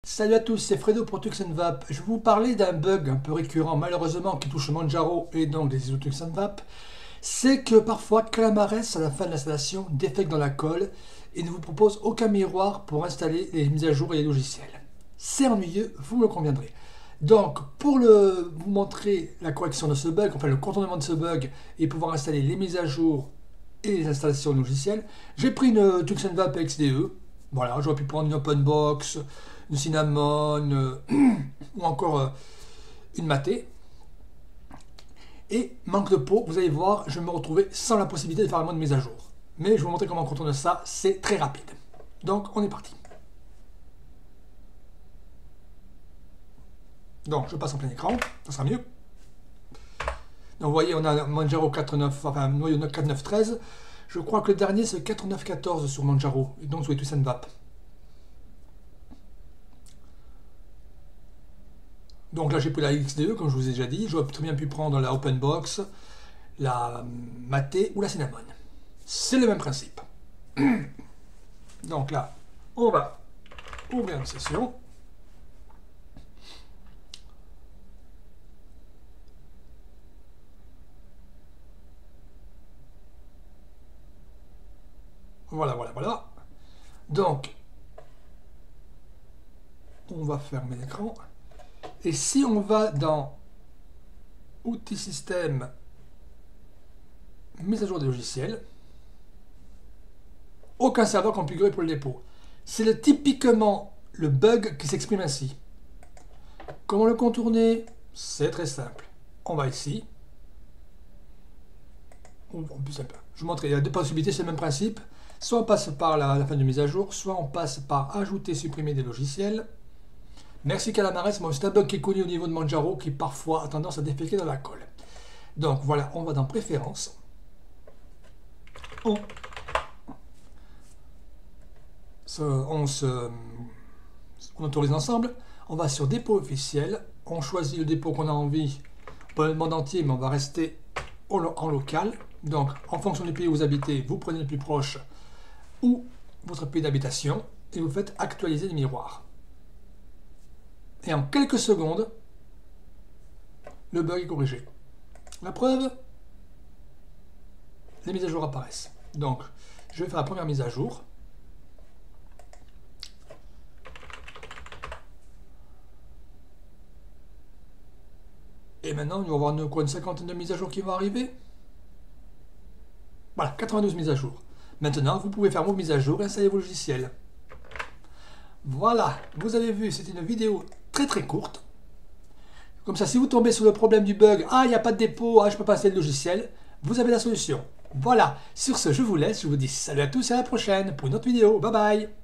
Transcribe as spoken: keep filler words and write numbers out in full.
Salut à tous, c'est Fredo pour TuxNVap. Je vais vous parler d'un bug un peu récurrent malheureusement qui touche Manjaro et donc des I S O TuxNVap. C'est que parfois Calamares à la fin de l'installation défecte dans la colle et ne vous propose aucun miroir pour installer les mises à jour et les logiciels. C'est ennuyeux, vous me le conviendrez. Donc pour le, vous montrer la correction de ce bug, enfin le contournement de ce bug et pouvoir installer les mises à jour et les installations de logiciels, j'ai pris une TuxNVap X D E. Voilà, j'aurais pu prendre une OpenBox, une Cinnamon euh, ou encore euh, une Maté. Et manque de peau, vous allez voir, je vais me retrouver sans la possibilité de faire un de mise à jour. Mais je vais vous montrer comment on contourne ça, c'est très rapide. Donc on est parti. Donc je passe en plein écran, ça sera mieux. Donc vous voyez, on a Manjaro quatre neuf, enfin noyau quatre neuf treize. Je crois que le dernier c'est quatre neuf quatorze sur Manjaro, et donc sur les TuxNVap. Donc là j'ai pris la X D E comme je vous ai déjà dit, j'aurais très bien pu prendre la OpenBox, la Maté ou la Cinnamon. C'est le même principe. Donc là, on va ouvrir une session. Voilà, voilà, voilà. Donc, on va fermer l'écran. Et si on va dans Outils système, mise à jour des logiciels, aucun serveur configuré pour le dépôt. C'est le, typiquement le bug qui s'exprime ainsi. Comment le contourner? C'est très simple. On va ici. Ou plus simple. Je vous montre, il y a deux possibilités, c'est le même principe. Soit on passe par la, la fin de mise à jour, soit on passe par ajouter, supprimer des logiciels. Merci Calamares, moi c'est un bug qui est connu au niveau de Manjaro qui parfois a tendance à déféquer dans la colle. Donc voilà, on va dans préférences. On, se, on se on autorise ensemble. On va sur dépôt officiel. On choisit le dépôt qu'on a envie. Pas le monde entier, mais on va rester en local. Donc en fonction du pays où vous habitez, vous prenez le plus proche ou votre pays d'habitation et vous faites actualiser les miroirs. Et en quelques secondes, le bug est corrigé. La preuve, les mises à jour apparaissent. Donc, je vais faire la première mise à jour. Et maintenant, nous allons avoir une, quoi, une cinquantaine de mises à jour qui vont arriver. Voilà, quatre-vingt-douze mises à jour. Maintenant, vous pouvez faire vos mises à jour et installer vos logiciels. Voilà, vous avez vu, c'était une vidéo très très courte. Comme ça, si vous tombez sur le problème du bug, ah, il n'y a pas de dépôt, ah, je ne peux pas installer le logiciel, vous avez la solution. Voilà, sur ce, je vous laisse, je vous dis salut à tous et à la prochaine pour une autre vidéo. Bye bye.